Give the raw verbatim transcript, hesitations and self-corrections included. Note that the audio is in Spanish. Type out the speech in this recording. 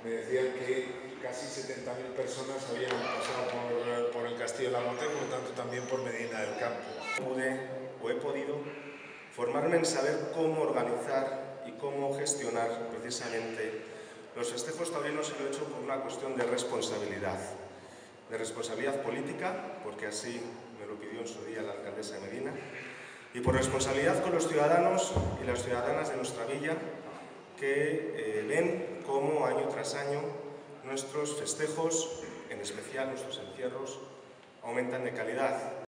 me decían que casi setenta mil personas habían pasado por, por el Castillo de la Motte, por lo tanto también por Medina del Campo. Pude o he podido formarme en saber cómo organizar y cómo gestionar precisamente los festejos taurinos, y lo he hecho por una cuestión de responsabilidad. De responsabilidad política, porque así me lo pidió en su día la alcaldesa de Medina, y por responsabilidad con los ciudadanos y las ciudadanas de nuestra villa, que eh, ven cómo año tras año nuestros festejos, en especial nuestros encierros, aumentan de calidad.